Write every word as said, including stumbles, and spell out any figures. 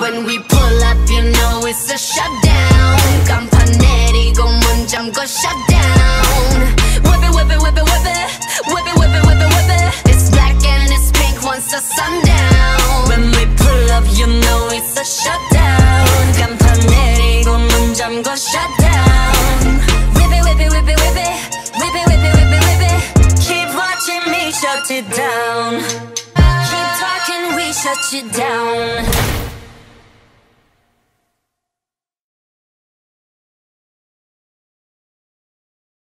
When we pull up, you know it's a shutdown. 간판 내리고 문 잠궈 shutdown. Whip it, whip it, whip it, whip it. Whip it, whip it, whip it, whip it. It's black and it's pink once the sundown. When we pull up, you know it's a shutdown. 간판 내리고 문 잠궈 shutdown. Whip it, whip it, whip it, whip it. Whip it, whip it, whip it, whip it. Keep watching me shut it down. Keep talking, we shut you down.